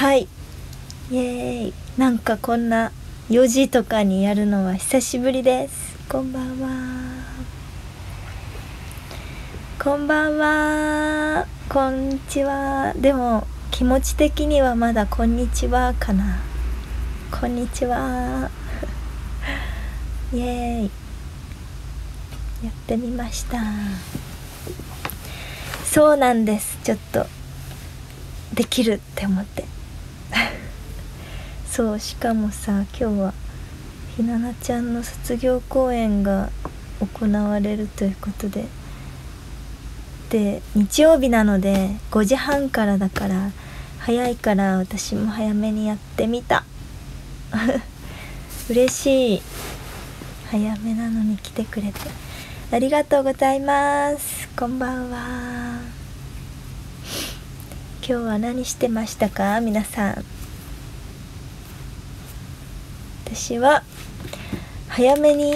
はい、イエーイ。なんかこんな4時とかにやるのは久しぶりです。こんばんは、こんばんは、こんにちは。でも気持ち的にはまだこんにちはかな。こんにちはイエーイ。やってみました。そうなんです、ちょっとできるって思ってそう、しかもさ、今日はひななちゃんの卒業公演が行われるということで、日曜日なので5時半からだから早いから、私も早めにやってみた嬉しい。早めなのに来てくれてありがとうございます。こんばんは。今日は何してましたか皆さん。私は早めに、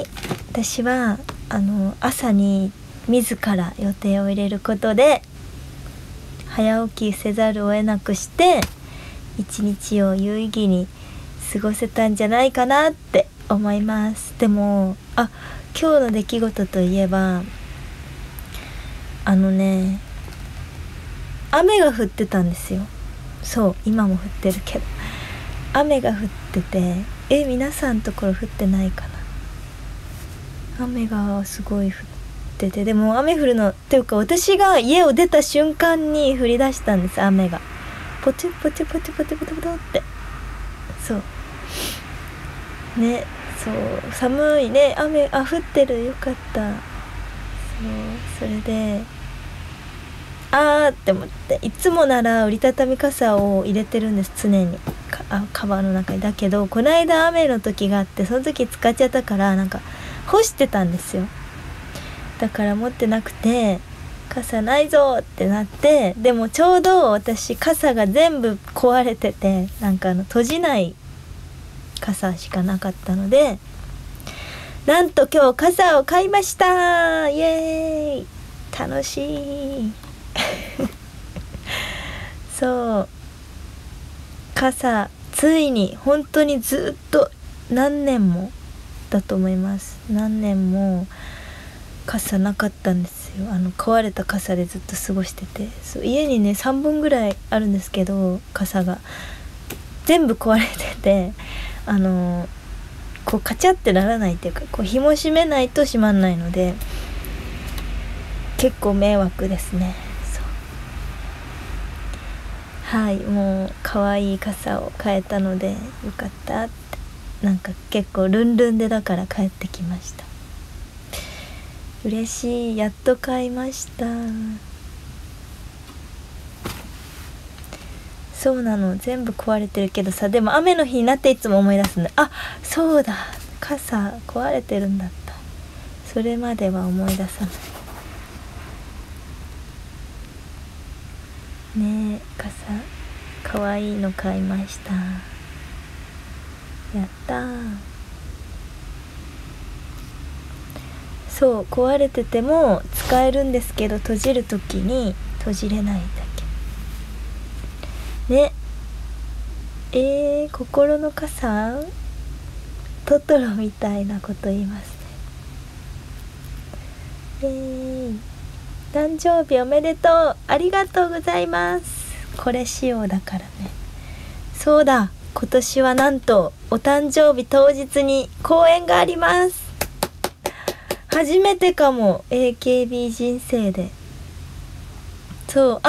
朝に自ら予定を入れることで早起きせざるを得なくして、一日を有意義に過ごせたんじゃないかなって思います。でも今日の出来事といえば、雨が降ってたんですよ。そう、今も降ってるけど雨が降ってて、皆さんのところ降ってないかな。雨がすごい降ってて、でも雨降るのっていうか、私が家を出た瞬間に降り出したんです、雨がポチポチポチポチポチポチって。そうね、そう寒いね。雨降ってる、よかった。それでって思って、いつもなら折りたたみ傘を入れてるんです、常にカバンの中に。だけどこの間雨の時があって、その時使っちゃったから、干してたんですよ。だから持ってなくて、傘ないぞってなって、でもちょうど私傘が全部壊れてて、閉じない傘しかなかったので、なんと今日傘を買いました。イエーイ、楽しいそう傘、ついに本当にずっと何年もだと思います。何年も傘なかったんですよ。壊れた傘でずっと過ごしてて、そう、家にね3本ぐらいあるんですけど、傘が全部壊れてて、こうカチャってならないっていうか、こう紐締めないと閉まんないので、結構迷惑ですね。はい、もう可愛い傘を買えたのでよかったって。結構ルンルンで、だから帰ってきました。嬉しい、やっと買いました。そうなの、全部壊れてるけどさ、でも雨の日になっていつも思い出すんだ。そうだ、傘壊れてるんだった。それまでは思い出さないね。傘かわいいの買いました。やったー。そう、壊れてても使えるんですけど、閉じるときに閉じれないだけね。心の傘、トトロみたいなこと言いますね。誕生日おめでとう、ありがとうございます。これ仕様だからね。そうだ、今年はなんとお誕生日当日に公演があります。初めてかも、 AKB 人生で。そう、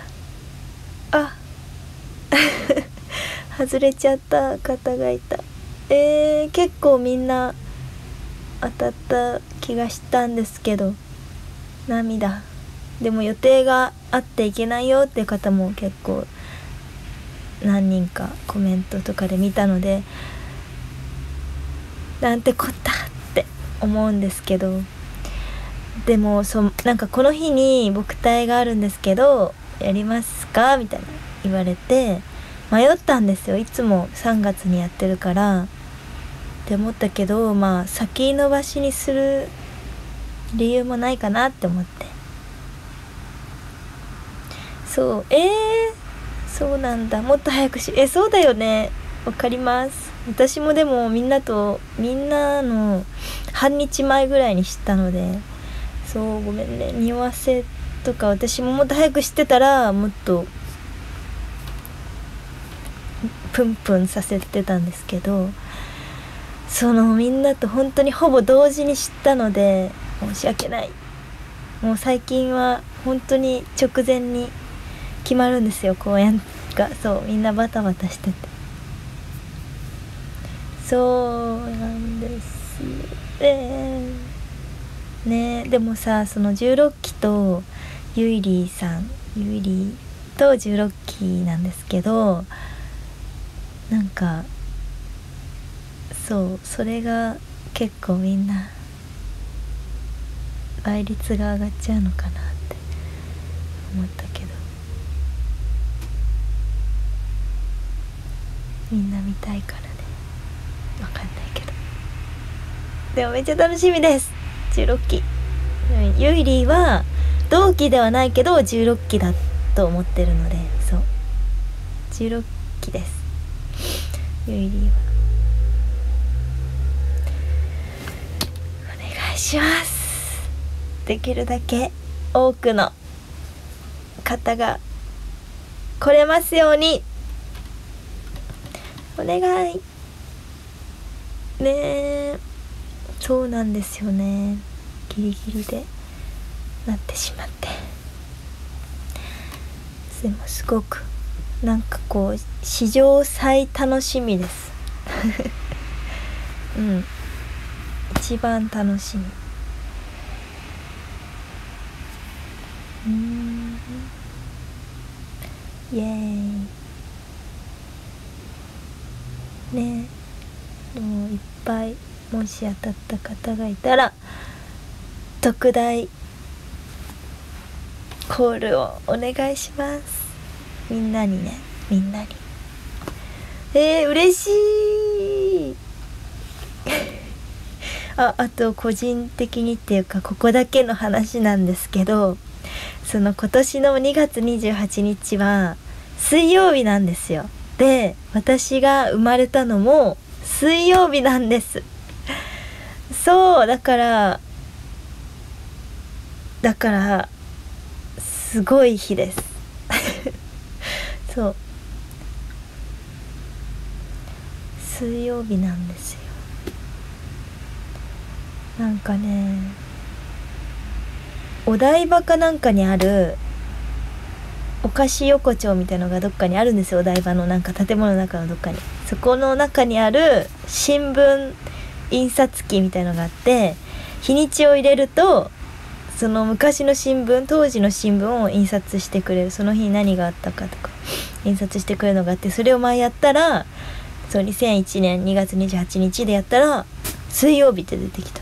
外れちゃった方がいた。結構みんな当たった気がしたんですけど、涙。でも予定があっていけないよっていう方も結構何人かコメントとかで見たので、なんてこったって思うんですけど、でもこの日に僕隊があるんですけど、やりますかみたいな言われて迷ったんですよ。いつも3月にやってるからって思ったけど、先延ばしにする理由もないかなって思って。そう、 そうなんだ。もっと早くそうだよね。わかります。私もでもみんなの半日前ぐらいに知ったので、そうごめんね。匂わせとか私ももっと早く知ってたらもっとプンプンさせてたんですけど、みんなと本当にほぼ同時に知ったので申し訳ない。もう最近は本当に直前に決まるんですよ、公演が。そうみんなバタバタしてて、そうなんですね。でもさ、その16期とゆいりと16期なんですけど、なんかそれが結構みんな倍率が上がっちゃうのかなって思ったけど、みんな見たいからね。わかんないけど、でもめっちゃ楽しみです。16期ゆいりは同期ではないけど16期だと思ってるので、そう16期です。ゆいりはお願いします。できるだけ多くの方が来れますようにお願いね。えそうなんですよね。ギリギリでなってしまって、でもすごくなんかこう史上最楽しみですうん一番楽しみ。イエーイね。もういっぱいもし当たった方がいたら特大コールをお願いします。みんなに嬉しいあと個人的にっていうかここだけの話なんですけど、今年の2月28日は水曜日なんですよ。で私が生まれたのも水曜日なんです。そうだからすごい日ですそう水曜日なんですよ。なんかね、お台場かなんかにあるお菓子横丁みたいのがどっかにあるんですよ。お台場のなんか建物の中のどっかに、そこの中にある新聞印刷機みたいのがあって、日にちを入れるとその昔の新聞、当時の新聞を印刷してくれる、その日に何があったかとか印刷してくれるのがあって、それを前やったら、そう2001年2月28日でやったら水曜日って出てきた。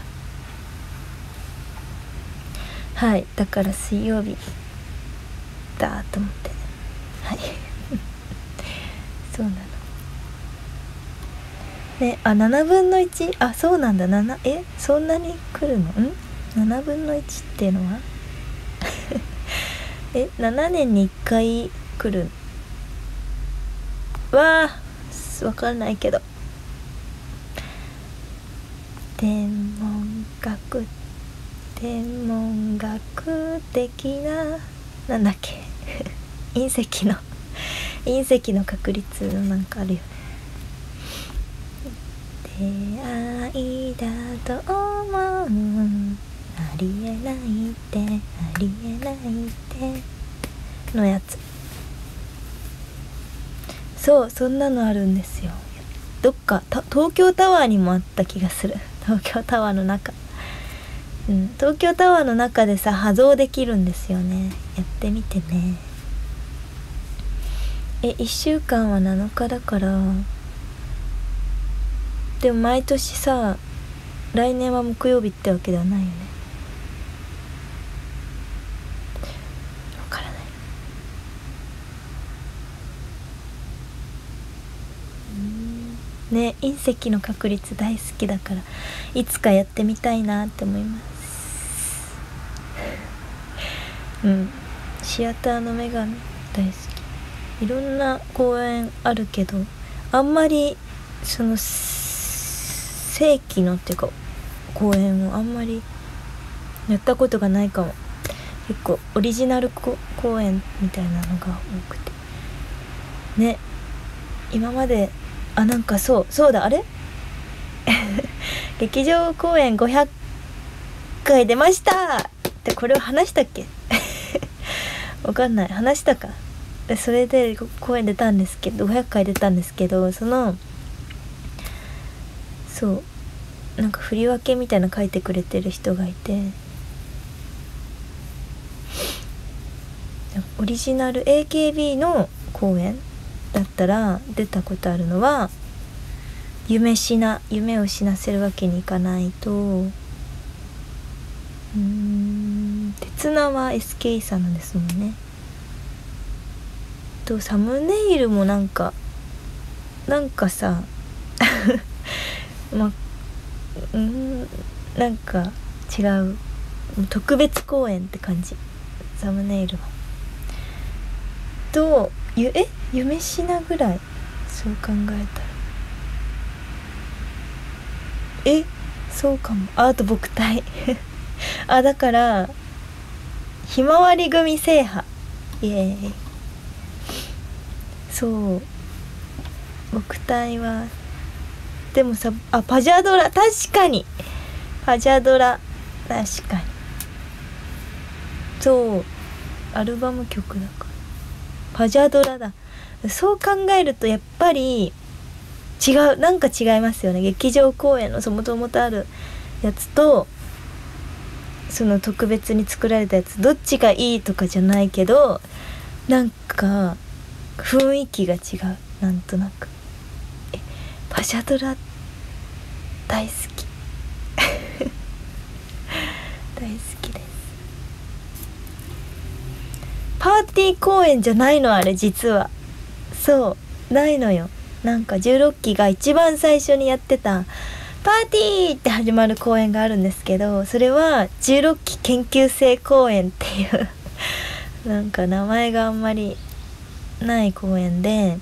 はい、だから水曜日だと思ってはいそうなのね。7分の1、そうなんだ。そんなに来るの？7分の1っていうのは7年に1回来るわかんないけど、天文学的ななんだっけ隕石の確率のなんかあるよね。出会いだと思う、ありえないってのやつ。そんなのあるんですよ。どっか東京タワーにもあった気がする。東京タワーの中、東京タワーの中でさ波動できるんですよね。やってみてね。1週間は7日だから、でも毎年さ来年は木曜日ってわけではないよね。わからないね。隕石の確率大好きだからいつかやってみたいなって思いますシアターの女神大好き。 いろんな公園あるけど、あんまりその正規のっていうか公園をあんまりやったことがないかも。結構オリジナル公園みたいなのが多くてね。今までなんかそうだ、あれ劇場公演500回出ましたってこれを話したっけわかんない、話したか。それで公演出たんですけど、500回出たんですけど、なんか振り分けみたいな書いてくれてる人がいて、オリジナル AKB の公演だったら出たことあるのは夢を死なせるわけにいかないと、鉄縄 SKE さんなんですもんね。とサムネイルもなんかさなんか違う、特別公演って感じ、サムネイルは。と夢しなぐらい、そう考えたらそうかも。あと母体だからひまわり組制覇、イエーイ。そう僕体はでもさ、パジャドラ、確かにパジャドラ、確かにそうアルバム曲だからパジャドラだ。そう考えるとやっぱりなんか違いますよね。劇場公演のもともとあるやつとその特別に作られたやつ、どっちがいいとかじゃないけど、なんか雰囲気が違う。なんとなくパジャドラ大好き大好きです。パーティー公演じゃないの、あれ実は。そうないのよ。なんか16期が一番最初にやってたパーティーって始まる公演があるんですけど、それは16期研究生公演っていうなんか名前があんまりない公演で、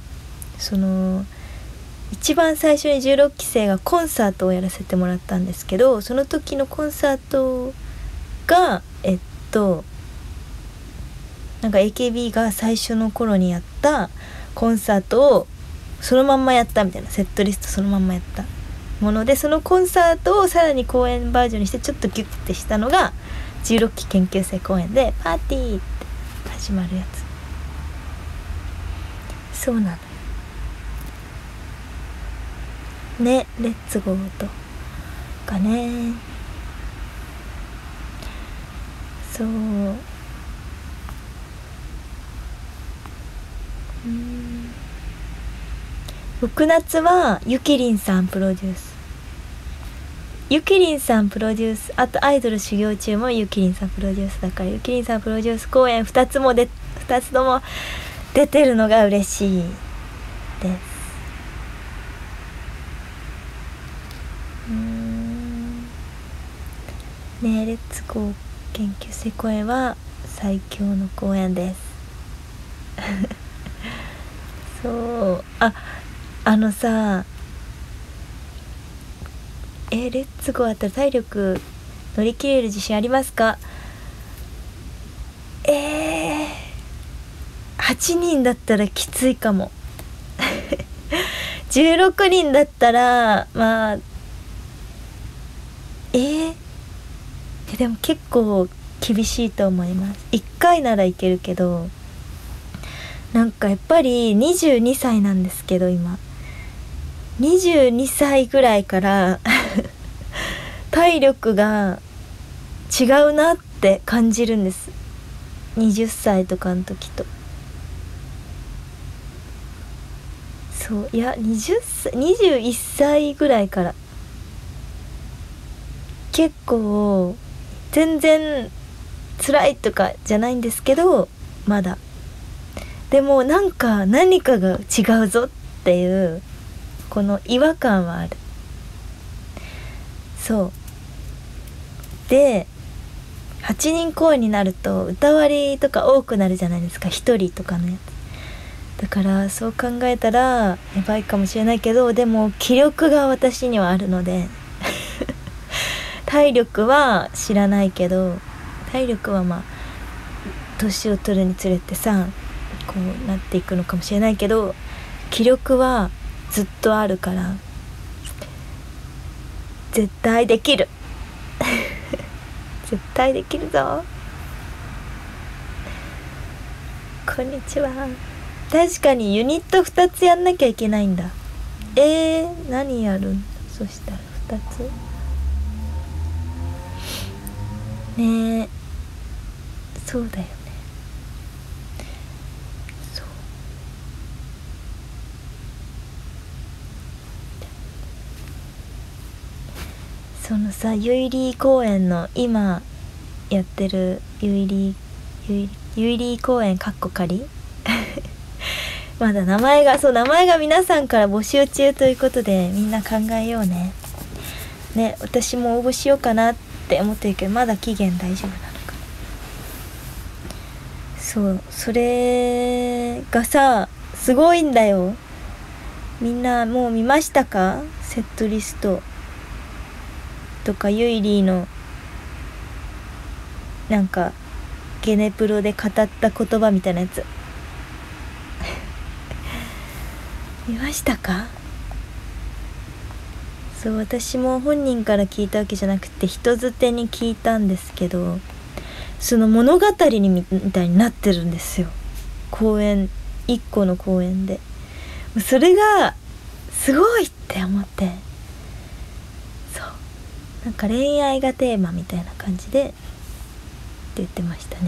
一番最初に16期生がコンサートをやらせてもらったんですけど、その時のコンサートがなんか AKB が最初の頃にやったコンサートをそのまんまやったみたいな、セットリストそのまんまやったもので、そのコンサートをさらに公演バージョンにしてちょっとギュッてしたのが16期研究生公演で、パーティーって始まるやつ。そうなのね。レッツゴーとかね。そう6夏はゆきりんさんプロデュース、あとアイドル修行中もゆきりんさんプロデュースだから、ゆきりんさんプロデュース公演2つとも出てるのが嬉しいです。ねえ、レッツゴー研究生公演は最強の公演ですそうさレッツゴーあったら体力乗り切れる自信ありますか？8人だったらきついかも16人だったらまあでも結構厳しいと思います。1回ならいけるけど、なんかやっぱり22歳なんですけど、今22歳ぐらいから体力が違うなって感じるんです。20歳とかの時と。いや21歳ぐらいから結構全然辛いとかじゃないんですけど、まだでも何かが違うぞっていうこの違和感はある。で8人公演になると歌割りとか多くなるじゃないですか、1人とかのやだからそう考えたらやばいかもしれないけど、でも気力が私にはあるので体力は知らないけど、体力はまあ年を取るにつれてさこうなっていくのかもしれないけど、気力はずっとあるから絶対できる絶対できるぞ。こんにちは。確かにユニット2つやんなきゃいけないんだ。何やるんだそしたら2つねえ、そうだよね。そうそのさ、ゆいりー公園の今やってるゆいりー公園かっこ仮まだ名前が皆さんから募集中ということで、みんな考えようね。ね、私も応募しようかなって思ってるけど、まだ期限大丈夫なのかな。そう、それがさすごいんだよ。みんなもう見ましたか？セットリストとかゆいりーのなんかゲネプロで語った言葉みたいなやつ見ましたか？そう、私も本人から聞いたわけじゃなくて人づてに聞いたんですけど、その物語にみたいになってるんですよ。公演一個の公演でそれがすごいって思って、そうなんか恋愛がテーマみたいな感じでって言ってましたね。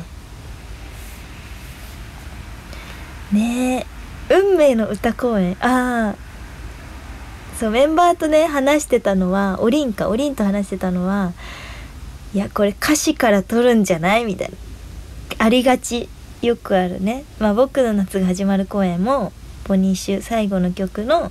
ねえ、運命の歌公演。そう、メンバーとね話してたのはおりんと話してたのは、いやこれ歌詞から取るんじゃないみたいな、ありがち、よくあるね。まあ僕の夏が始まる公演もポニッシュ最後の曲の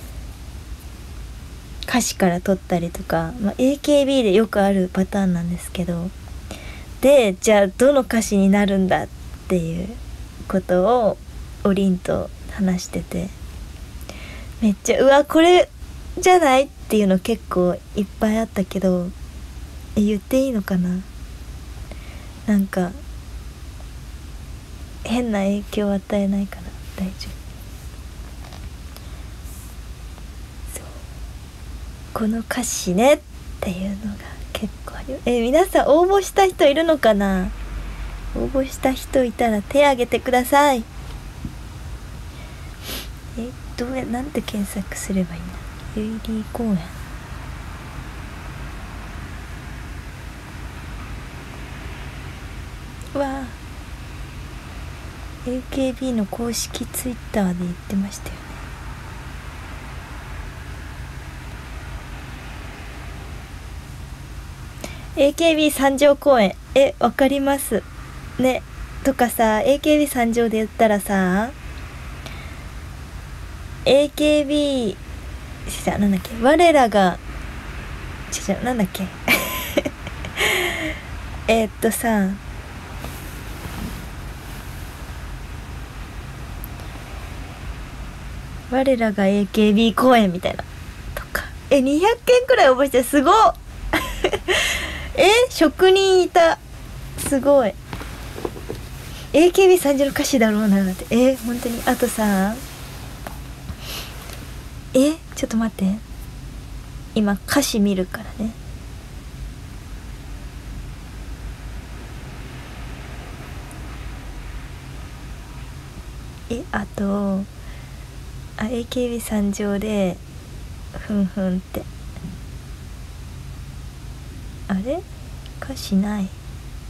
歌詞から取ったりとか、AKB でよくあるパターンなんですけど、でじゃあどの歌詞になるんだっていうことをおりんと話してて、めっちゃうわこれじゃないっていうの結構いっぱいあったけど、言っていいのかな、なんか変な影響を与えないかな、大丈夫。そう、この歌詞ねっていうのが結構ある。皆さん応募した人いるのかな？応募した人いたら手挙げてください。なんて検索すればいいんだ。ゆいりー公園。わあ、 AKB の公式ツイッターで言ってましたよね。AKB 三条公演、わかりますね。とかさ、 AKB 三条で言ったらさ、AKB なんだっけ、我らがなんだっけさ、我らが AKB 公演みたいなとか、200件くらい応募して、すごっ職人いた、すごい。 AKB 三条の歌詞だろうなって。本当に。あとさ、ちょっと待って、今歌詞見るからね。あとAKB 三条でふんふんって、あれ歌詞ない。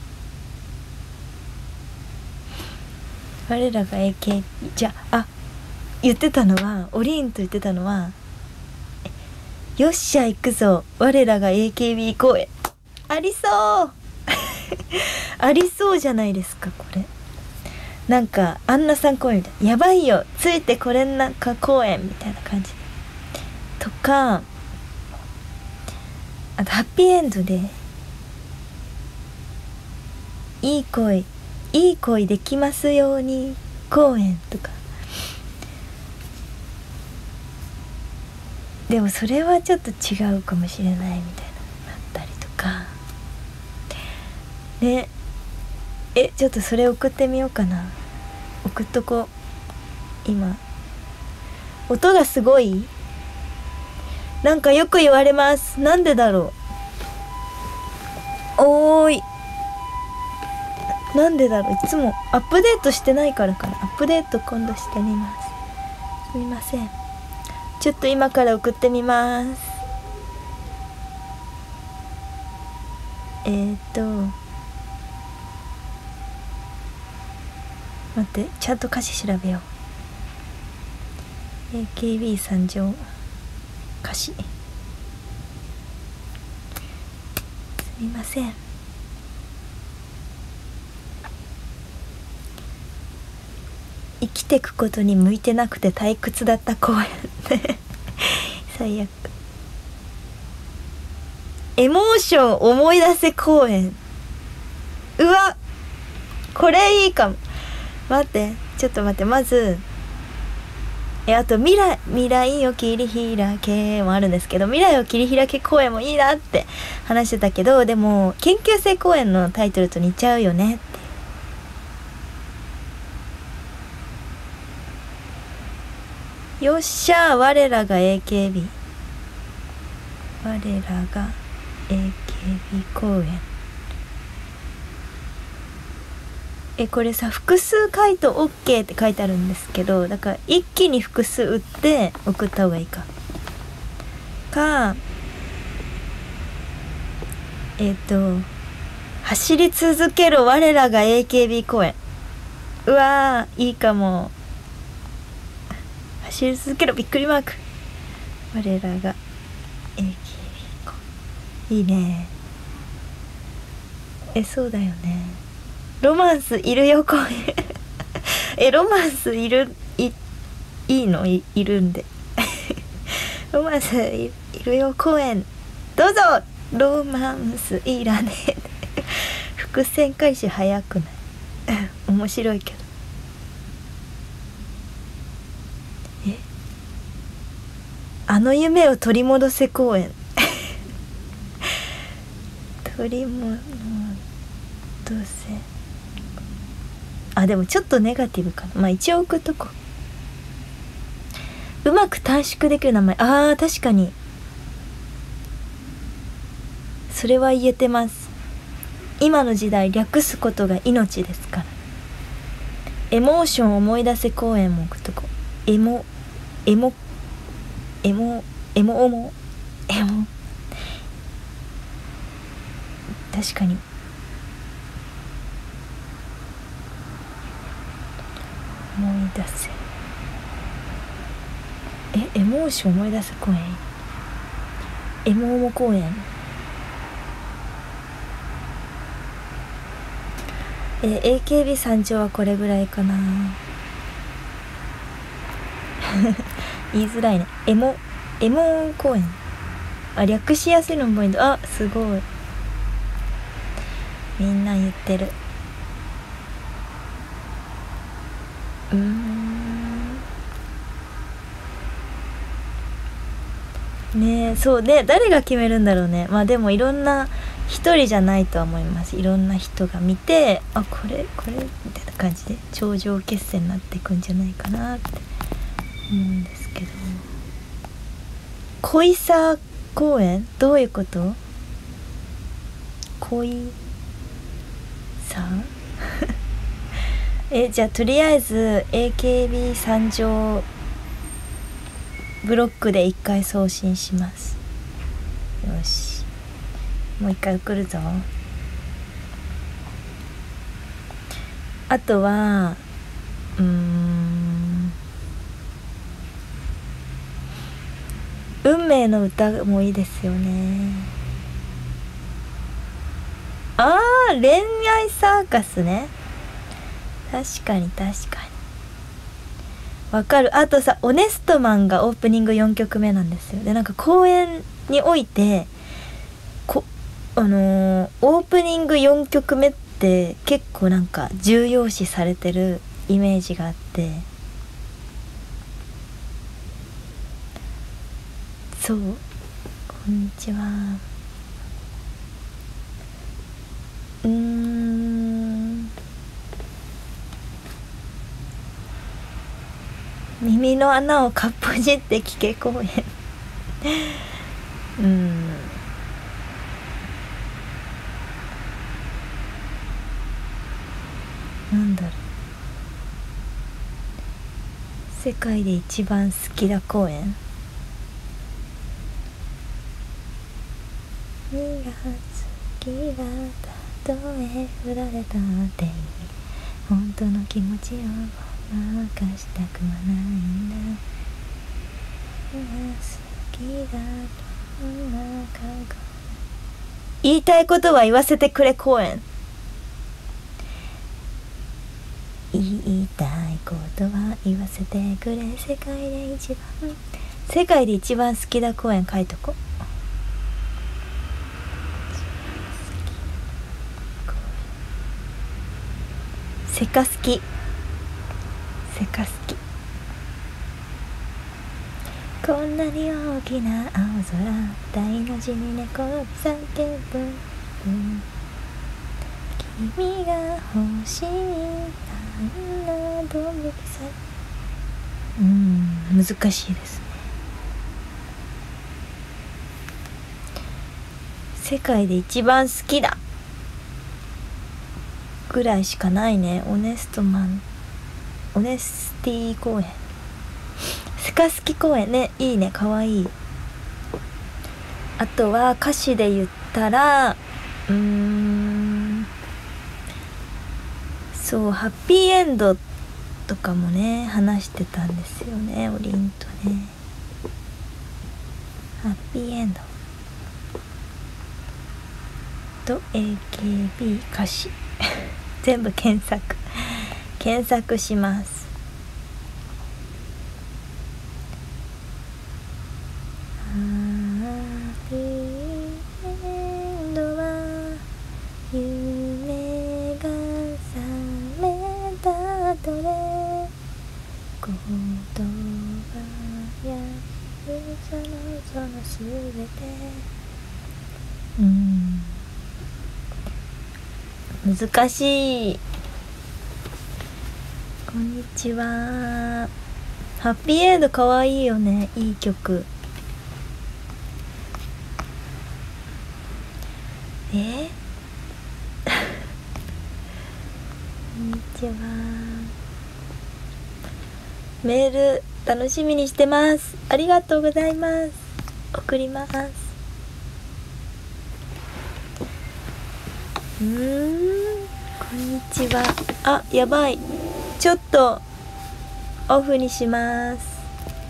我らが AKB じゃ言ってたのは、オリンと言ってたのは、よっしゃ行くぞ我らが AKB 公演。ありそうありそうじゃないですかこれ。なんかアンナさん公演みたいな、やばいよついてこれんなか公演みたいな感じとか、あとハッピーエンドでいい恋できますように公演とか、 でもそれはちょっと違うかもしれないみたいななったりとかね。ちょっとそれ送ってみようかな。送っとこう。今音がすごいなんかよく言われます。なんでだろう。おーい、なんでだろう。いつもアップデートしてないからかな。アップデート今度してみます。すみません。ちょっと今から送ってみます。待って、ちゃんと歌詞調べよう。 AKB 参上歌詞、すみません。生きてくことに向いてなくて退屈だった公園最悪。エモーション思い出せ公園。うわ、これいいかも。待って、ちょっと待って。まずあと未来を切り開けもあるんですけど、未来を切り開け公演もいいなって話してたけど、でも研究生公演のタイトルと似ちゃうよねって。よっしゃー、我らが AKB、 我らが AKB 公演。これさ、複数回答 OK って書いてあるんですけど、だから一気に複数打って送った方がいいか走り続ける我らが AKB 公演。うわー、いいかも。走り続けるびっくりマーク、我らが AKB 公演。いいね。そうだよね。ロマンスいるよ公演ロマンスいるんでロマンスいるよ公演どうぞ。ロマンスいらねえ伏線回収早くない面白いけど。あの夢を取り戻せ公演取り戻せ。でもちょっとネガティブかな。一応送っとこう。うまく短縮できる名前。確かにそれは言えてます。今の時代略すことが命ですから。エモーション思い出せ公演も送っとこう。エモ確かに思い出せ。エモーション思い出せ公演。エモーモ公演。AKB 参上はこれぐらいかな言いづらいね。エモ公演。略しやすいのポイント。すごい、みんな言ってる。ねえ、そうね、誰が決めるんだろうね。でもいろんな一人じゃないとは思います。いろんな人が見て、これみたいな感じで頂上決戦になっていくんじゃないかなって思うんですけど。恋さ公演どういうこと？恋さじゃあとりあえず AKB 参上ブロックで1回送信します。よし、もう1回送るぞ。あとは運命の歌もいいですよね。恋愛サーカスね。確かにわかる。あとさ、オネストマンがオープニング4曲目なんですよ。で、なんか公演においてオープニング4曲目って結構なんか重要視されてるイメージがあって、 そう、こんにちは。耳の穴をかっぽじって聞け公園なんだろう、世界で一番好きだ公園。何が好きだ、たとえ振られたっていい、本当の気持ちを任したくはないんだ。何が好きだ、どんな感覚、言いたいことは言わせてくれ公園。言いたいことは言わせてくれ、世界で一番好きだ公園書いとこ。セカ好き、セカ好き。こんなに大きな青空、大の字に寝転び叫ぶ、君が欲しいなどんぶりさ。難しいですね。世界で一番好きだぐらいしかないね。オネスティ公園、セカ好き公園ね、いいね、かわいい。あとは歌詞で言ったらそう、ハッピーエンドとかもね話してたんですよね、おりんとね。ハッピーエンドと AKB 歌詞全部検索します。ハッピーエンドは夢が覚めた後で、言葉やそのすべて、難しい。こんにちは。ハッピーエンドかわいいよね、いい曲。こんにちは。メール楽しみにしてます。ありがとうございます。送ります。こんにちは。あ、やばい。ちょっとオフにします。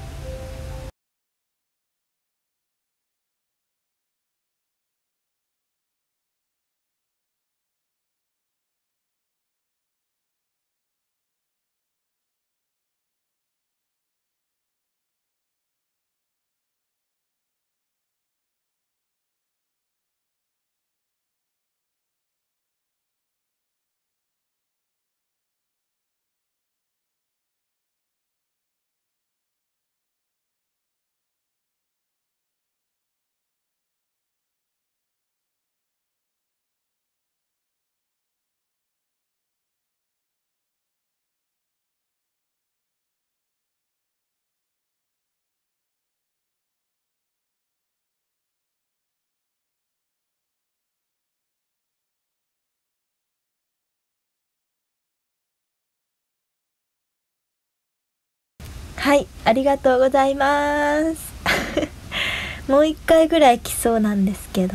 はい、ありがとうございますもう一回ぐらい来そうなんですけど、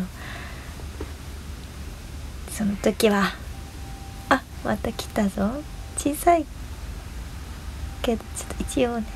その時は、あ、また来たぞ。小さいけどちょっと一応ね。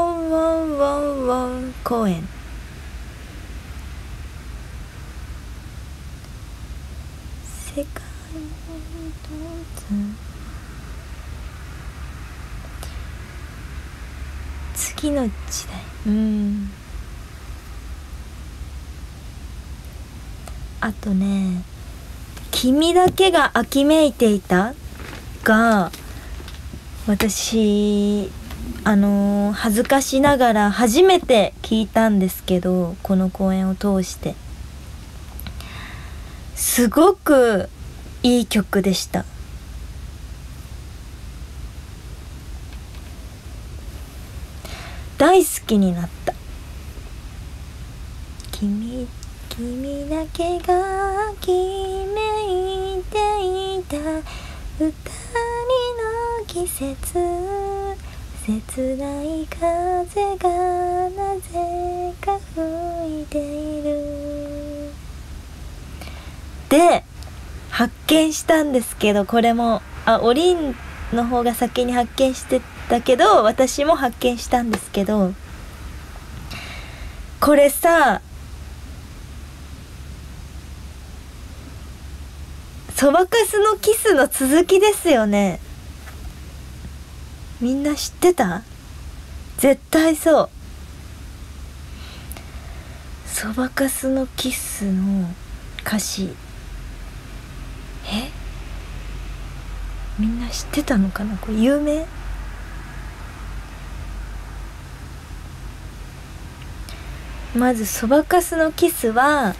ンウォンウォンウォン公園。世界の一つ、次の時代。あとね、君だけが秋めいていたが、私恥ずかしながら初めて聞いたんですけど、この公演を通してすごくいい曲でした。大好きになった。君だけが秋めいていた二人の季節、切ない風がなぜか吹いているで発見したんですけど、これもおりんの方が先に発見してたけど、私も発見したんですけど、これさ、そばかすのキスの続きですよね。みんな知ってた？絶対そう。そばかすのキスの歌詞、みんな知ってたのかな？これ有名？まずそばかすのキスは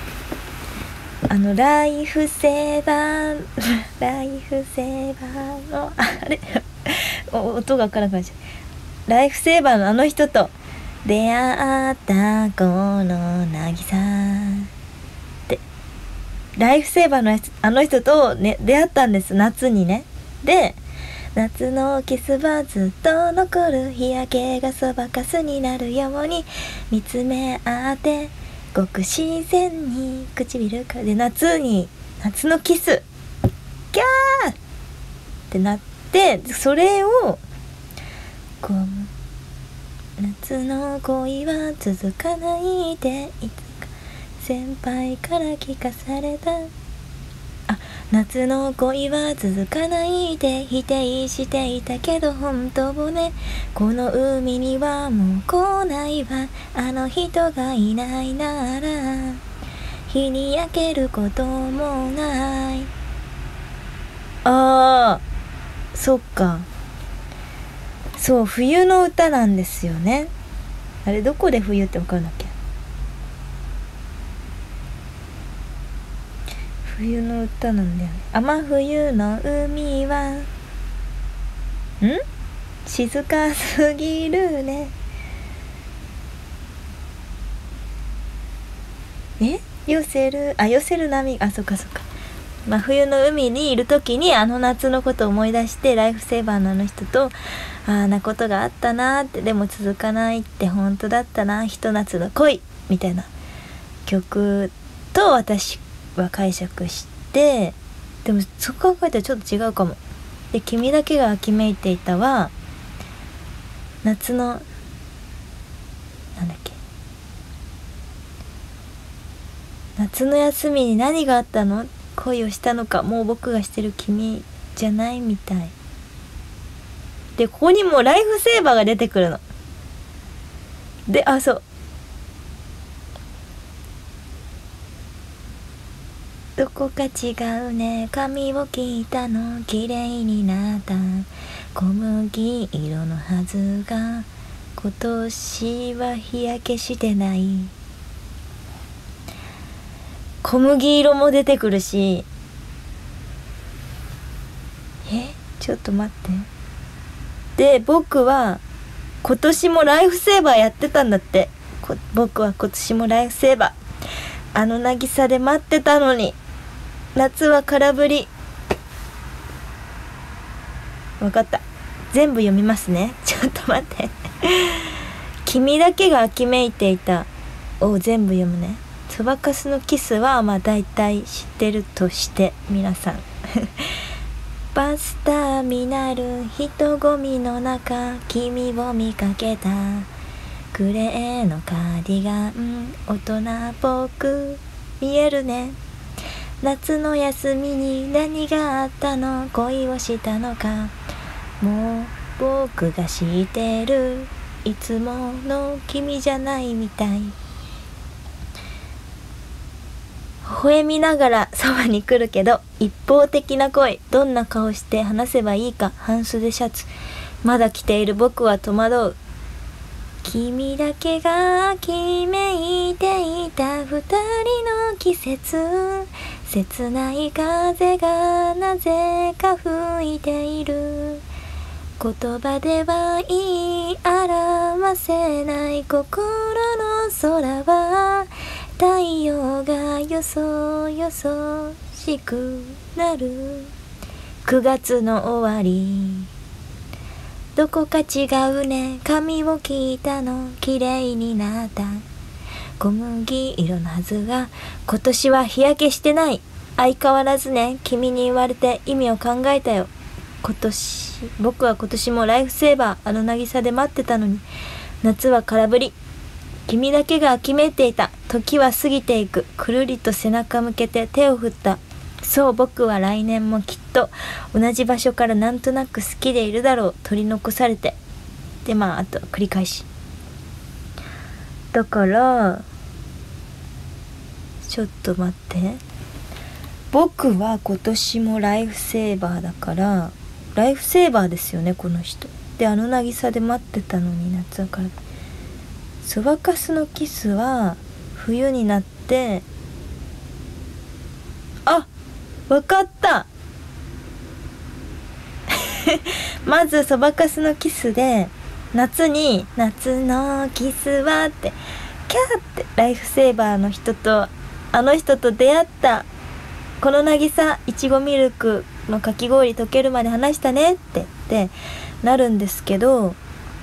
ライフセーバーライフセーバーのあれ音がわからなくなっちゃう。ライフセーバーのあの人と出会ったこの渚ってライフセーバーのあの人と、ね、出会ったんです、夏にね。で夏のキスはずっと残る、日焼けがそばかすになるように見つめ合ってごく自然に唇からで夏のキスキャーってなって、それをこう夏の恋は続かないでいつか先輩から聞かされた、夏の恋は続かないで否定していたけど本当ね、この海にはもう来ないわ、あの人がいないなら日に焼けることもない。そっか、そう、冬の歌なんですよね。あれどこで冬って分かんなきゃ。冬の歌なんだよね。真冬の海は静かすぎるね。 寄せる波、そっかそっか。真冬の海にいる時にあの夏のことを思い出して、ライフセーバーのあの人とあんなことがあったなって、でも続かないって本当だったな、ひと夏の恋みたいな曲と私は解釈して、でもそう考えたらちょっと違うかも。で、君だけが秋めいていたは夏のなんだっけ、夏の休みに何があったの、恋をしたのか、もう僕がしてる君じゃないみたいで、ここにもライフセーバーが出てくるので、そうどこか違うね、髪を切ったの綺麗になった小麦色のはずが今年は日焼けしてない。小麦色も出てくるし、ちょっと待って。で、僕は今年もライフセーバーやってたんだって。僕は今年もライフセーバー、あの渚で待ってたのに、夏は空振り。わかった、全部読みますね。ちょっと待って君だけが秋めいていたを全部読むね。そばかすのキスは大体知ってるとして皆さんバスターミナル人混みの中君を見かけた、グレーのカーディガン大人っぽく見えるね、夏の休みに何があったの、恋をしたのか、もう僕が知ってる、いつもの君じゃないみたい、微笑みながらそばに来るけど一方的な恋、どんな顔して話せばいいか、半袖シャツまだ着ている僕は戸惑う、君だけが秋めいていた二人の季節、切ない風がなぜか吹いている、言葉では言い表せない心の空は、太陽がよそよそしくなる、9月の終わり、どこか違うね、髪を切ったの綺麗になった、小麦色のはずが今年は日焼けしてない、相変わらずね、君に言われて意味を考えたよ、僕は今年もライフセーバー、あの渚で待ってたのに、夏は空振り、君だけが秋めいていた、時は過ぎていく、くるりと背中向けて手を振った、そう僕は来年もきっと同じ場所からなんとなく好きでいるだろう、取り残されて、であと繰り返しだから、ちょっと待って、僕は今年もライフセーバーだから、ライフセーバーですよねこの人で、あの渚で待ってたのに夏はからそばかすのキスは冬になって、わかったまずそばかすのキスで夏に夏のキスはってキャーってライフセーバーの人とあの人と出会った、この渚いちごミルクのかき氷溶けるまで話したねってなるんですけど、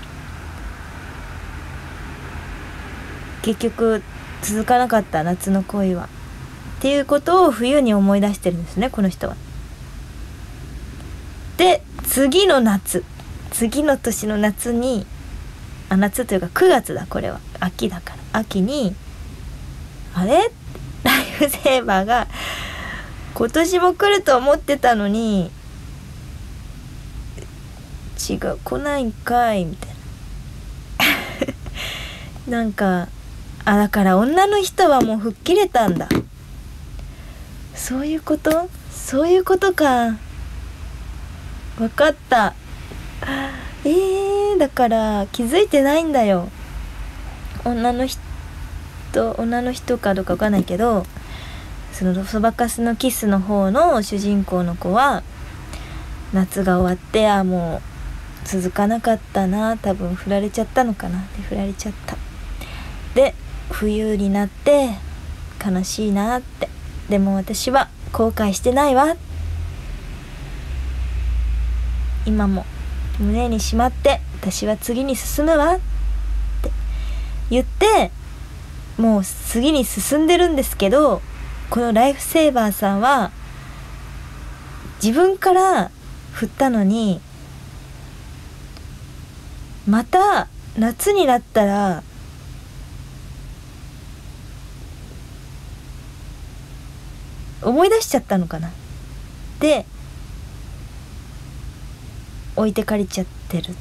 結局続かなかった夏の恋はっていうことを冬に思い出してるんですねこの人は。で次の年の夏に夏というか9月だ、これは秋だから、秋にあれライフセーバーが今年も来ると思ってたのに違う、来ないんかいみたいななんかだから女の人はもう吹っ切れたんだ、そういうことか、分かった。だから気づいてないんだよ、女の人かどうか分かんないけど、そのそばかすのキスの方の主人公の子は夏が終わってもう続かなかったな、多分振られちゃったのかな、で振られちゃった。で冬になって悲しいなって。でも私は後悔してないわ、今も胸にしまって私は次に進むわって言って、もう次に進んでるんですけど、このライフセーバーさんは自分から振ったのに、また夏になったら思い出しちゃったのかな、で置いてかれちゃってる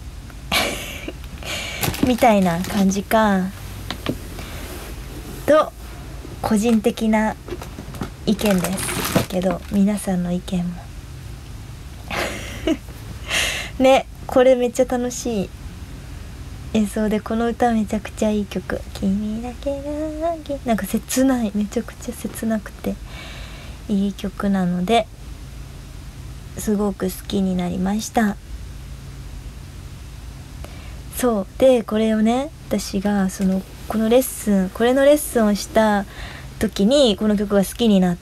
みたいな感じかと、個人的な意見ですけど、皆さんの意見もね、これめっちゃ楽しい演奏で、この歌めちゃくちゃいい曲、君だけがなんか切ない、めちゃくちゃ切なくていい曲なので、すごく好きになりました。そうで、これをね、私がこのレッスン、これのレッスンをした時にこの曲が好きになって、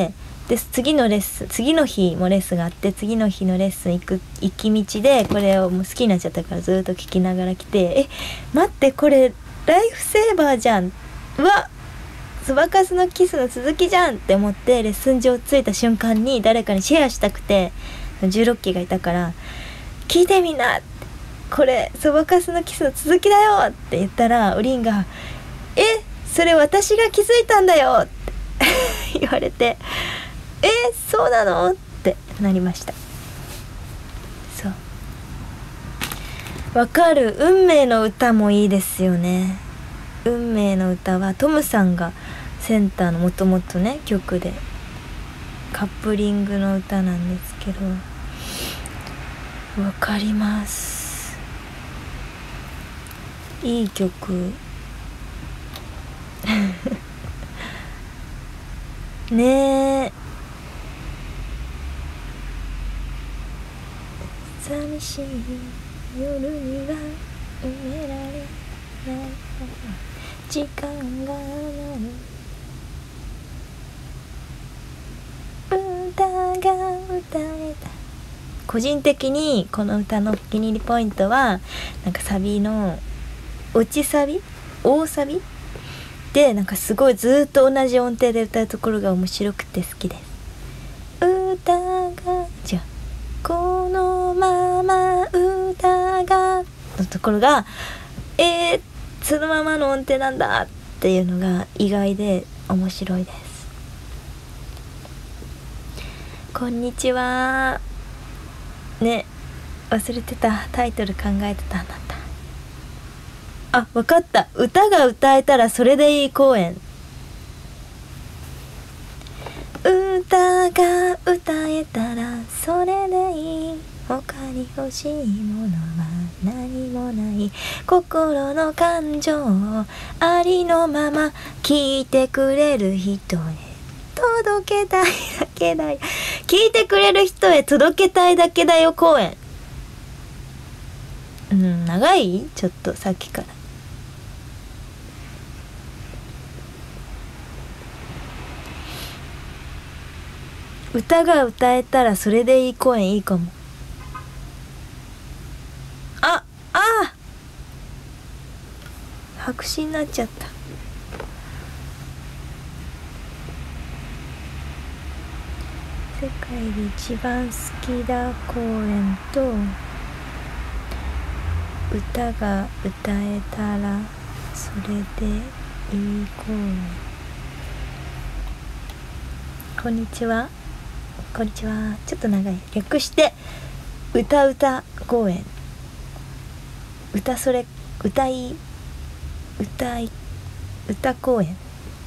で次の日もレッスンがあって、次の日のレッスン行き道でこれをもう好きになっちゃったから、ずっと聴きながら来て、待って、これライフセーバーじゃん、うわそばかすのキスの続きじゃんって思って、レッスン上着いた瞬間に誰かにシェアしたくて、16期がいたから聞いてみんなって、これそばかすのキスの続きだよって言ったら、おりんがそれ私が気づいたんだよって言われて、そうなのってなりました。そう、わかる。運命の歌もいいですよね。運命の歌はトムさんがセンターのもともとね曲で、カップリングの歌なんですけど、わかります。いい曲ねえ、寂しい夜には埋められない時間がない歌が歌えた。個人的にこの歌のお気に入りポイントは、なんかサビの落ちサビ、大サビで、なんかすごいずっと同じ音程で歌うところが面白くて好きです。歌がじゃこのまま歌がのところがそのままの音程なんだっていうのが意外で面白いです。こんにちはね、忘れてた、タイトル考えてたんだった。あ、わかった。歌が歌えたらそれでいい公演。歌が歌えたらそれでいい、他に欲しいものは何もない、心の感情をありのまま聞いてくれる人へ届けたいだけだよ、聞いてくれる人へ届けたいだけだよ公演。長い？ちょっとさっきから。歌が歌えたらそれでいい公演いいかも。白紙になっちゃった。世界で一番好きだ公演と、歌が歌えたらそれでいい公演。こんにちは。こんにちは。ちょっと長い。略して歌公演。歌公演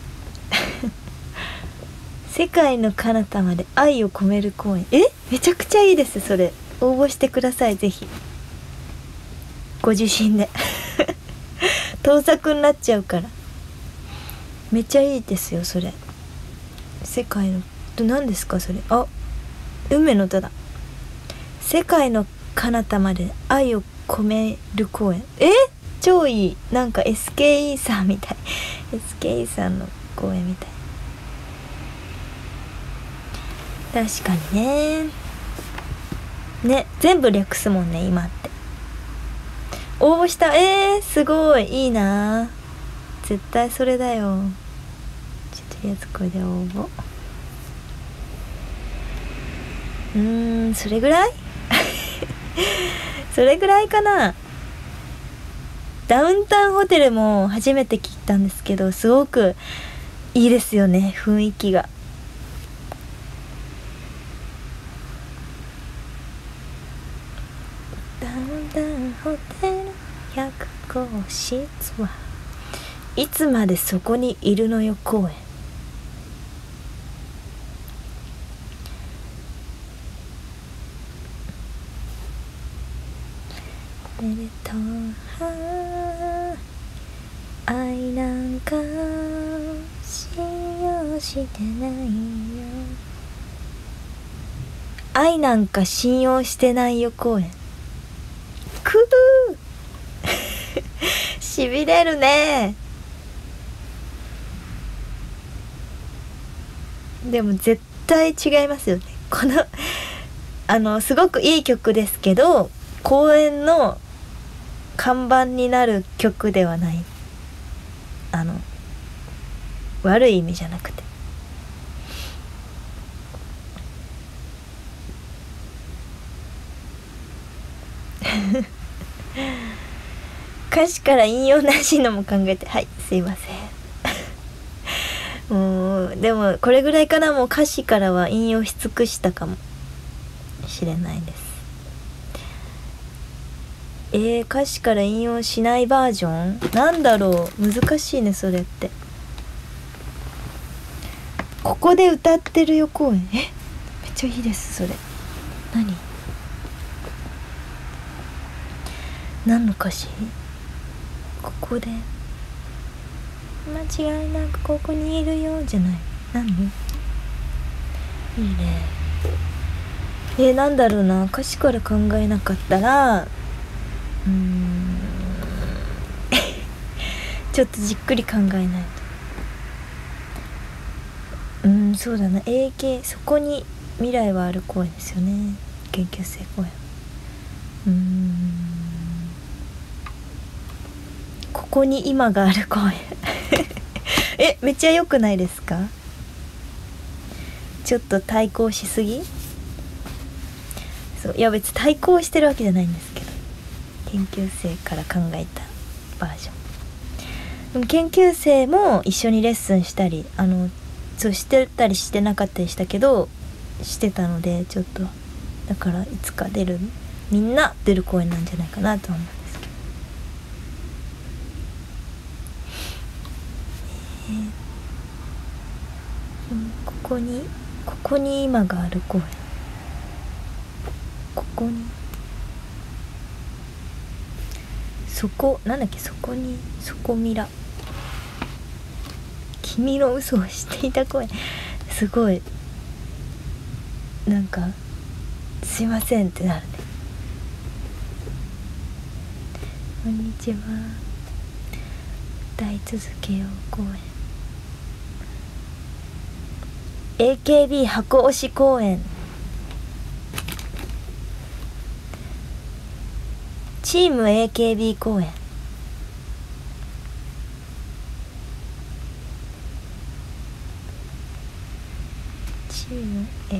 世界の彼方まで愛を込める公演。めちゃくちゃいいです。それ応募してください、ぜひご自身で盗作になっちゃうから。めっちゃいいですよそれ。世界の何ですかそれ。運命の歌だ。世界の彼方まで愛を込める公演。超いい。なんか SKE さんみたいSKE さんの公演みたい。 確かにね。ね、全部略すもんね今って。応募した。すごいいいな。絶対それだよ。とりあえずこれで応募。それぐらいそれぐらいかな。ダウンタウンホテルも初めて聞いたんですけど、すごくいいですよね、雰囲気が。ダウンタウンホテル100号室はいつまでそこにいるのよ公園。めでとう愛なんか信用してないよ。愛なんか信用してないよ公演。くーしびれるね。でも絶対違いますよね。このすごくいい曲ですけど、公演の看板になる曲ではない。悪い意味じゃなくて。歌詞から引用なしのも考えて、はい、すいません。もうでもこれぐらいかな。もう歌詞からは引用し尽くしたかもしれないです。歌詞から引用しないバージョンなんだろう。難しいねそれって。ここで歌ってるよ公演。めっちゃいいですそれ。何の歌詞？ここで間違いなくここにいるよじゃない。何？いいね。なんだろうな。歌詞から考えなかったらちょっとじっくり考えないと。そうだな。そこに未来はある公園ですよね。研究生公園。ここに今がある公園めっちゃ良くないですか？ちょっと対抗しすぎ？そう、いや別に対抗してるわけじゃないんですけど、研究生から考えたバージョン。でも研究生も一緒にレッスンしたりそうしてたりしてなかったりしたけどしてたので、ちょっとだからいつかみんな出る公演なんじゃないかなと思うんですけど。ここに今がある公園。ここになんだっけ、そこミラ君の嘘をしていた公園。すごいなんかすいませんってなるね。こんにちは歌い続けよう公演。AKB 箱推し公演。チーム AKB 公演。チーム AKB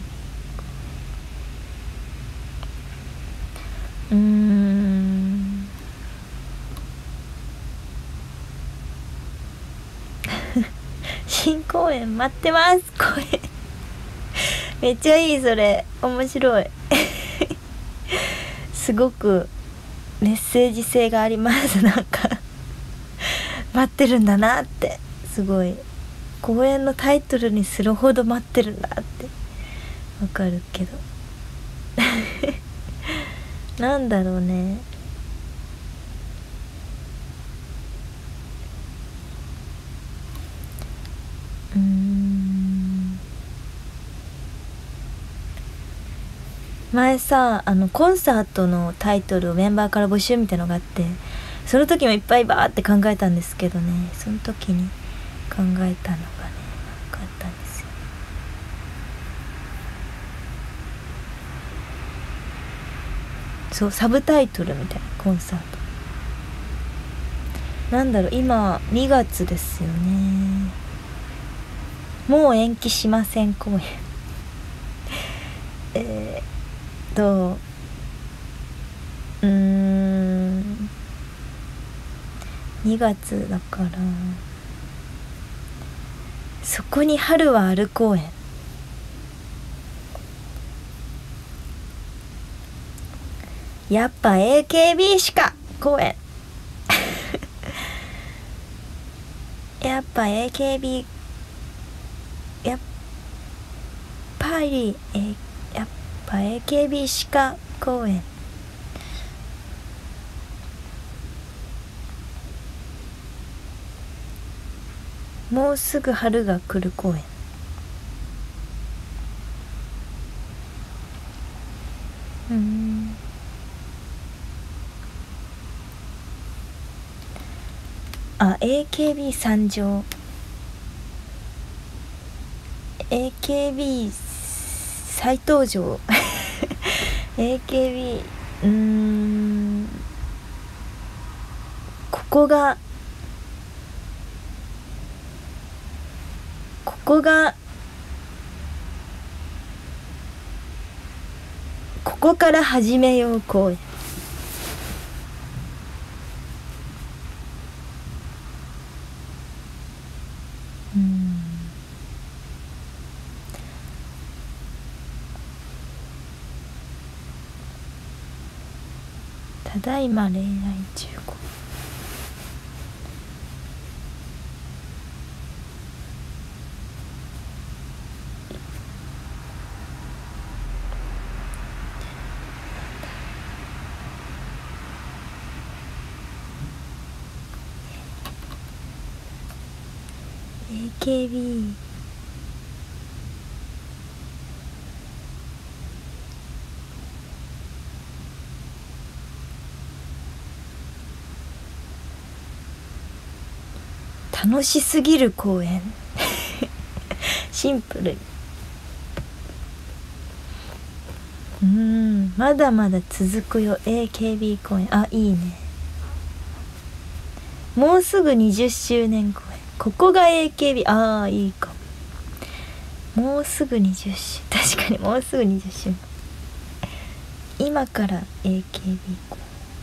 新公演待ってます。公演めっちゃいい。それ面白いすごくメッセージ性がありますなんか待ってるんだなって。すごい公演のタイトルにするほど待ってるんだってわかるけどなんだろうね。前さコンサートのタイトルをメンバーから募集みたいのがあって、その時もいっぱいバーって考えたんですけどね、その時に考えたのがね、なかったんですよ。 そうサブタイトルみたいなコンサート。なんだろう、今2月ですよね。もう延期しません公演と2月だから、そこに春はある公演。やっぱ AKB しか公演やっぱ AKB やっぱりやっぱ AKB しか公演。もうすぐ春が来る公演。あ、AKB 参上。 AKB 再登場AKB ここがここから始めよう公演。ただいま恋愛中。AKB 楽しすぎる公演シンプルに。まだまだ続くよ AKB 公演。あ、いいね。もうすぐ20周年公演。ここが AKB。ああ、いいかも。もうすぐ20周。確かにもうすぐ20周年。今から AKB 公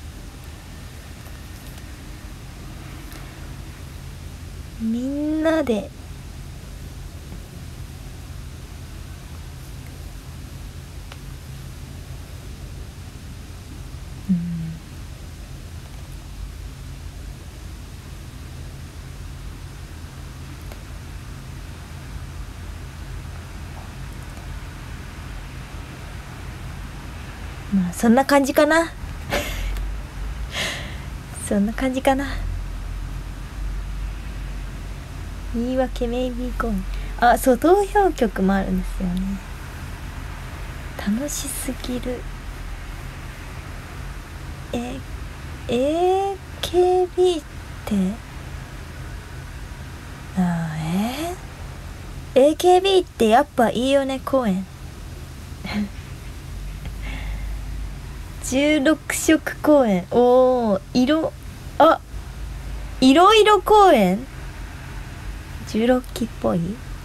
演。みんなでまあそんな感じかなそんな感じかな。言い訳メイビーコーン。あ、そう、投票曲もあるんですよね。楽しすぎる。AKB ってAKB ってやっぱいいよね公演16色公演。おー、いろいろ公演。16期っぽい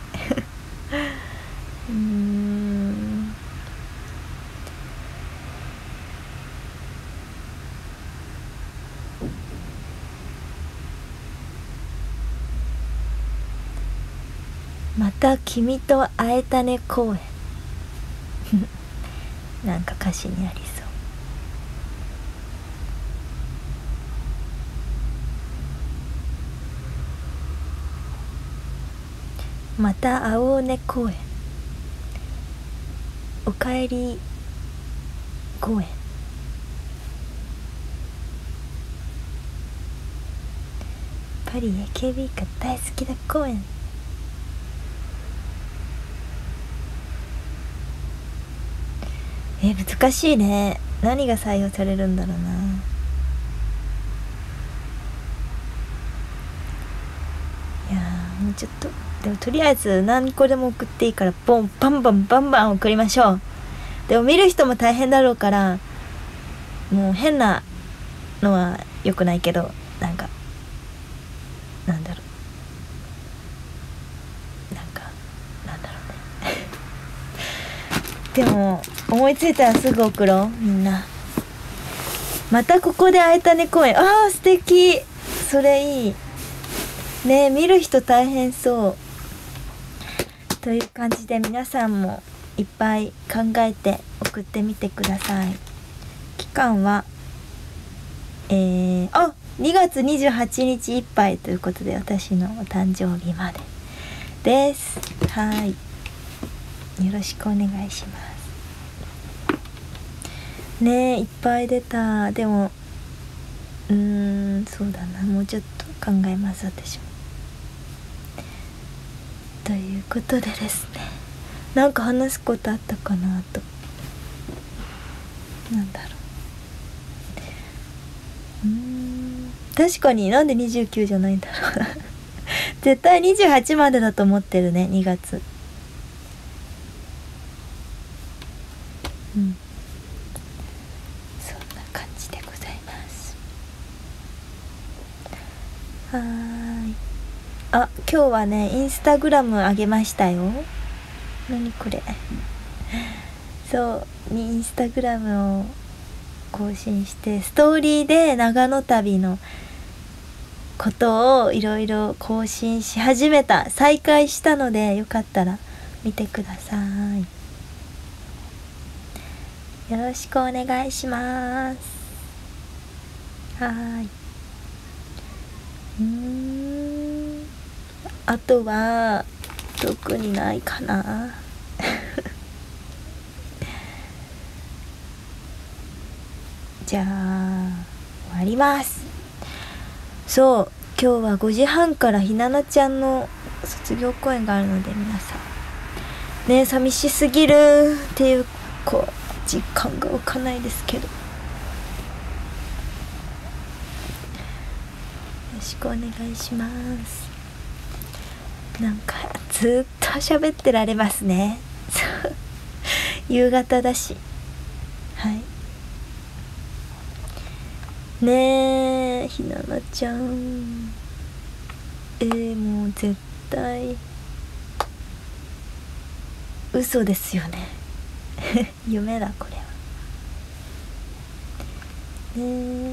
また君と会えたね公演なんか歌詞にありそう。また会おうね公演。おかえり公演。パリ AKB が大好きだ公演。難しいね。何が採用されるんだろうな。いやー、もうちょっとでもとりあえず何個でも送っていいからバンバン送りましょう。でも見る人も大変だろうからもう変なのは良くないけど、なんかなんだろう、なんかなんだろうねでも思いついたらすぐ送ろう。みんなまたここで会えたね公園、あー素敵、それいいね。見る人大変そうという感じで、皆さんもいっぱい考えて送ってみてください。期間は2月28日いっぱいということで、私のお誕生日までです。はい、よろしくお願いしますね。いっぱい出た。でもそうだな、もうちょっと考えます、私も。ということでですね、なんか話すことあったかなと。なんだろう、確かになんで29じゃないんだろう絶対28までだと思ってるね、2月。そんな感じでございます。はーい。あ、今日はねインスタグラムあげましたよ。何これそうにインスタグラムを更新して、ストーリーで長野旅のことをいろいろ更新し始めた、再開したので、よかったら見てください。よろしくお願いします。はい。あとは特にないかなじゃあ終わります。そう、今日は5時半からひななちゃんの卒業公演があるので、皆さんね、寂しすぎるっていう実感が湧かないですけど、よろしくお願いします。なんかずっと喋ってられますね夕方だし。はいねえ、ひななちゃんもう絶対嘘ですよね夢だこれはね。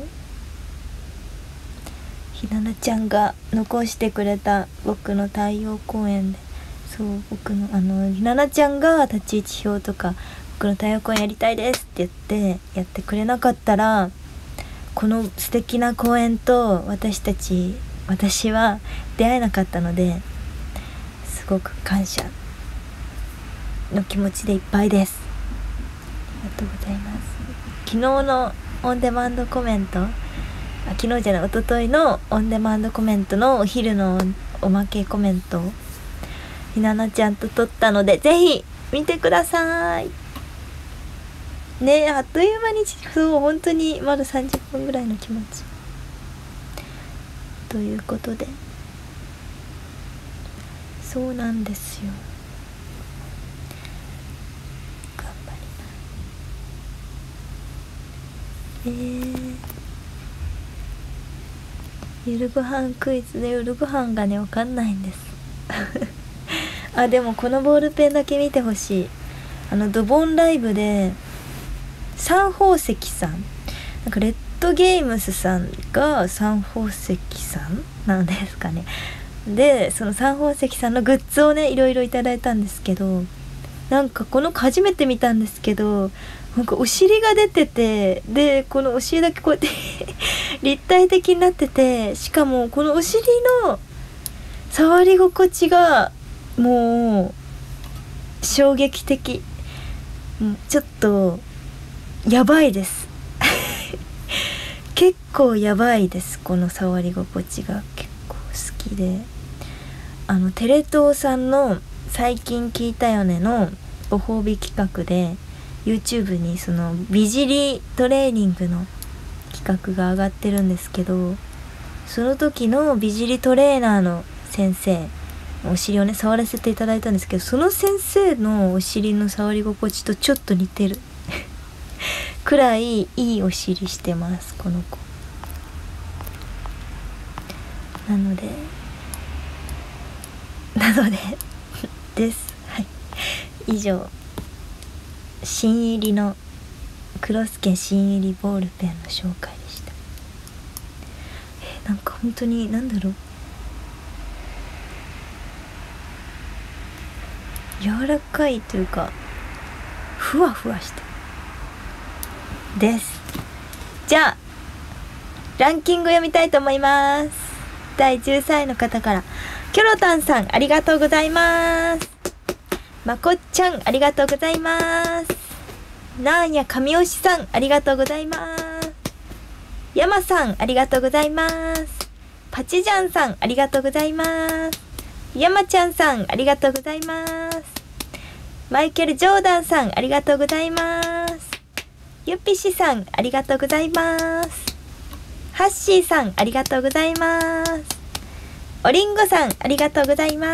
ひななちゃんが残してくれた僕の太陽公演で、そう僕のひななちゃんが立ち位置表とか僕の太陽公演やりたいですって言ってやってくれなかったら、この素敵な公演と私は出会えなかったので、すごく感謝の気持ちでいっぱいです。ありがとうございます。昨日のオンデマンドコメント、昨日じゃない、一昨日のオンデマンドコメントのお昼のおまけコメントをひななちゃんと撮ったので、ぜひ見てくださいね。あっという間に、そう本当にまだ30分ぐらいの気持ちということで、そうなんですよ。頑張ります。夜ご飯クイズで、夜ご飯がねわかんないんですあ、でもこのボールペンだけ見てほしい。ドボンライブで三宝石さん、なんかレッドゲームスさんが三宝石さんなんですかね。でその三宝石さんのグッズをねいろいろいただいたんですけど、なんかこの子初めて見たんですけど、なんかお尻が出てて、でこのお尻だけこうやって立体的になってて、しかもこのお尻の触り心地がもう衝撃的、ちょっとやばいです結構やばいです。この触り心地が結構好きで、テレ東さんの最近聞いたよねのご褒美企画で YouTube にその美尻トレーニングの企画が上がってるんですけど、その時の美尻トレーナーの先生のお尻をね触らせていただいたんですけど、その先生のお尻の触り心地とちょっと似てるくらいいいお尻してます、この子。なのでです。はい。以上、新入りのクロスケ新入りボールペンの紹介でした。なんか本当になんだろう、柔らかいというかふわふわしてです。じゃあランキング読みたいと思います。第13位の方から、キョロタンさんありがとうございます。まこっちゃんありがとうございます。なんや神押しさんありがとうございます。やまさんありがとうございます。パチジャンさんありがとうございます。やまちゃんさんありがとうございます。マイケル・ジョーダンさんありがとうございます。ゆっぴしさんありがとうございます。ハッシーさんありがとうございます。おりんごさんありがとうございます。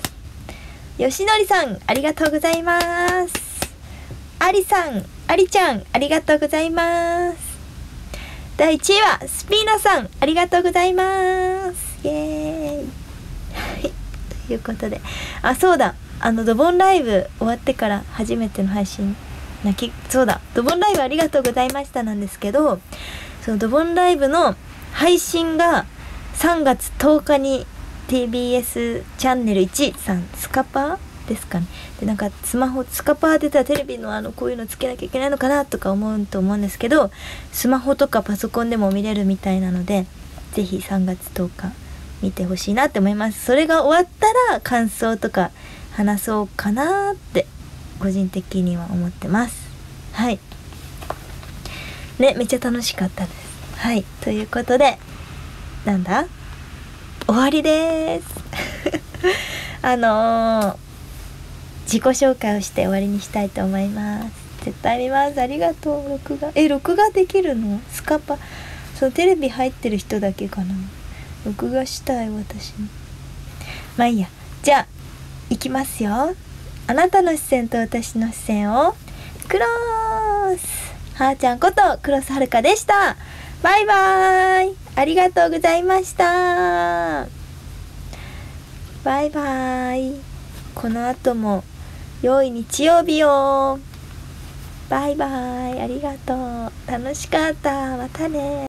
よしのりさんありがとうございます。ありさん、ありちゃんありがとうございます。第1位はスピーナさんありがとうございます。イエーイということで、そうだ、ドボンライブ終わってから初めての配信そうだ、ドボンライブありがとうございましたなんですけど、そのドボンライブの配信が3月10日に TBS チャンネル1さん、スカパーですかね。で、なんかスマホスカパー出たらテレビのこういうのつけなきゃいけないのかなとか思うんですけど、スマホとかパソコンでも見れるみたいなので、ぜひ3月10日見てほしいなって思います。それが終わったら感想とか話そうかなって個人的には思ってます。はいね、めっちゃ楽しかったです。はい、ということで、なんだ、終わりです自己紹介をして終わりにしたいと思います。絶対見ます。ありがとう。録画できるの？スカパ、そのテレビ入ってる人だけかな。録画したい、私に。まあいいや。じゃあいきますよ。あなたの視線と私の視線をクロス、はーちゃんことクロスはるかでした。バイバーイ。ありがとうございました。バイバーイ。この後も良い日曜日を。バイバイ。ありがとう。楽しかった。またね。